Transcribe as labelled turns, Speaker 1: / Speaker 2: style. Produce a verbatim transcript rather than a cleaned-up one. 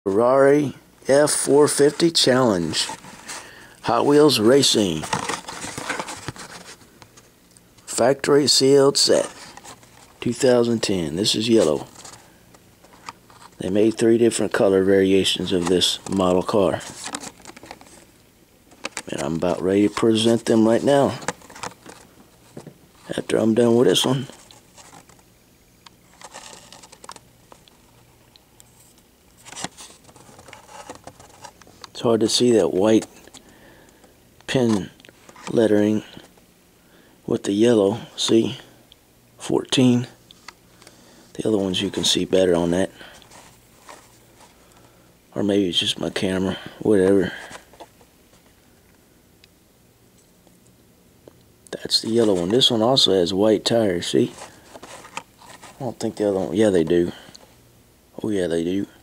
Speaker 1: Ferrari F four fifty Challenge Hot Wheels Racing Factory Sealed Set two thousand ten. This is yellow. They made three different color variations of this model car, and I'm about ready to present them right now after I'm done with this one. It's hard to see that white pen lettering with the yellow. See? fourteen. The other ones you can see better on that. Or maybe it's just my camera. Whatever. That's the yellow one. This one also has white tires. See? I don't think the other one. Yeah, they do. Oh, yeah, they do.